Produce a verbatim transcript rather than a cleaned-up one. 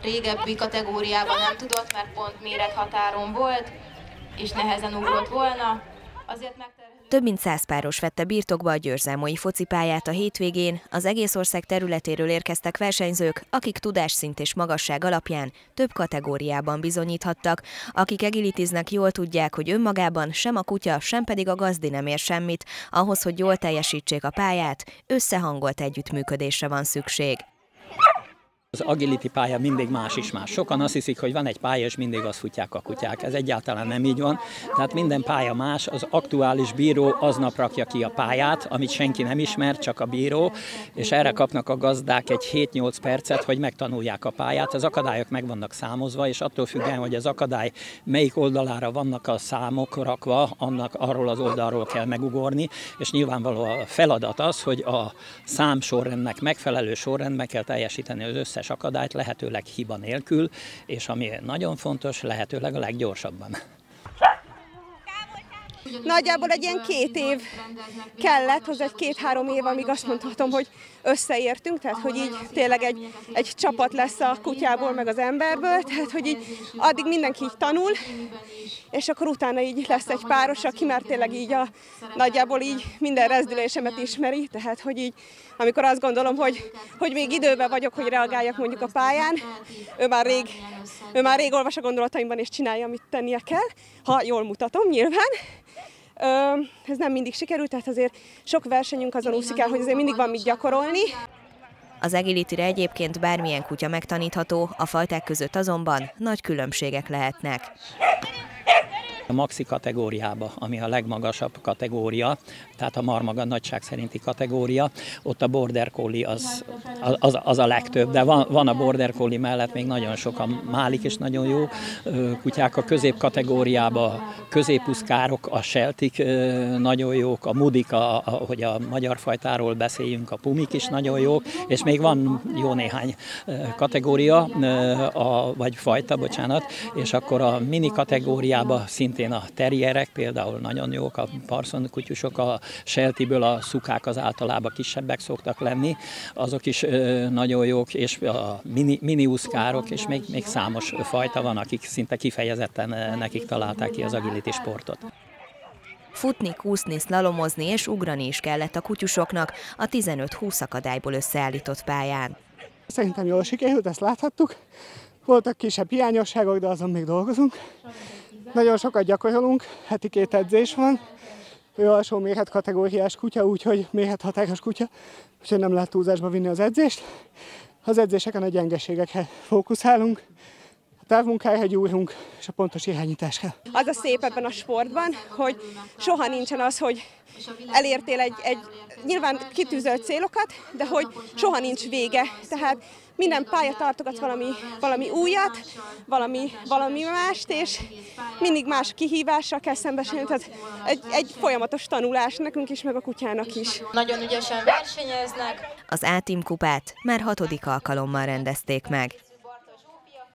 régebbi kategóriában nem tudott, mert pont mérethatáron volt, és nehezen ugrott volna. Azért megterhelő... Több mint száz páros vette birtokba a győrzámoi focipályát a hétvégén. Az egész ország területéről érkeztek versenyzők, akik tudásszint és magasság alapján több kategóriában bizonyíthattak. Akik egilitiznek, jól tudják, hogy önmagában sem a kutya, sem pedig a gazdi nem ér semmit. Ahhoz, hogy jól teljesítsék a pályát, összehangolt együttműködésre van szükség. Az agility pálya mindig más is más. Sokan azt hiszik, hogy van egy pálya, és mindig azt futják a kutyák. Ez egyáltalán nem így van. Tehát minden pálya más. Az aktuális bíró aznap rakja ki a pályát, amit senki nem ismer, csak a bíró, és erre kapnak a gazdák egy hét-nyolc percet, hogy megtanulják a pályát. Az akadályok meg vannak számozva, és attól függően, hogy az akadály melyik oldalára vannak a számok rakva, annak arról az oldalról kell megugorni, és nyilvánvaló a feladat az, hogy a számsorrendnek megfelelő sorrendben kell teljesíteni az összes akadályt, lehetőleg hiba nélkül, és ami nagyon fontos, lehetőleg a leggyorsabban. Nagyjából egy ilyen két év kellett, hozzá egy két-három év, amíg azt mondhatom, hogy összeértünk, tehát hogy így tényleg egy, egy csapat lesz a kutyából, meg az emberből, tehát hogy így addig mindenki így tanul, és akkor utána így lesz egy páros, aki már tényleg így a, nagyjából így minden rezdülésemet ismeri, tehát hogy így, amikor azt gondolom, hogy, hogy még időben vagyok, hogy reagáljak mondjuk a pályán, ő már rég, ő már rég olvas a gondolataimban és csinálja, amit tennie kell, ha jól mutatom nyilván. Ez nem mindig sikerült, tehát azért sok versenyünk azon úszik el, hogy azért mindig van mit gyakorolni. Az agilityre egyébként bármilyen kutya megtanítható, a fajták között azonban nagy különbségek lehetnek. A maxi kategóriába, ami a legmagasabb kategória, tehát a marmaga nagyság szerinti kategória, ott a border collie az, az, az a legtöbb, de van, van a border collie mellett még nagyon sok a málik és nagyon jó kutyák. A közép kategóriába középuszkárok, a seltik nagyon jók, a mudik, a, a, hogy a magyar fajtáról beszéljünk, a pumik is nagyon jók, és még van jó néhány kategória, a, vagy fajta, bocsánat, és akkor a mini kategóriába szintén a terrierek például nagyon jók, a parson kutyusok, a seltiből a szukák az általában kisebbek szoktak lenni, azok is ö, nagyon jók, és a mini, miniuszkárok, és még, még számos fajta van, akik szinte kifejezetten nekik találták ki az agility sportot. Futni, kúszni, szlalomozni és ugrani is kellett a kutyusoknak a tizenöt-húsz akadályból összeállított pályán. Szerintem jól sikerült, ezt láthattuk. Voltak kisebb hiányosságok, de azon még dolgozunk. Nagyon sokat gyakorolunk, heti két edzés van. Ő alsó méretkategóriás kutya, úgyhogy mérethatáros kutya, úgyhogy nem lehet túlzásba vinni az edzést. Az edzéseken a gyengeségekre fókuszálunk, a távmunkára gyúrunk, és a pontos irányításra. Az a szép ebben a sportban, hogy soha nincsen az, hogy elértél egy, egy nyilván kitűzött célokat, de hogy soha nincs vége. Tehát minden pálya tartogat valami, valami újat, valami, valami mást, és mindig más kihívással kell szembesülni. Tehát egy, egy folyamatos tanulás nekünk is, meg a kutyának is. Nagyon ügyesen versenyeznek. Az A-Team kupát már hatodik alkalommal rendezték meg.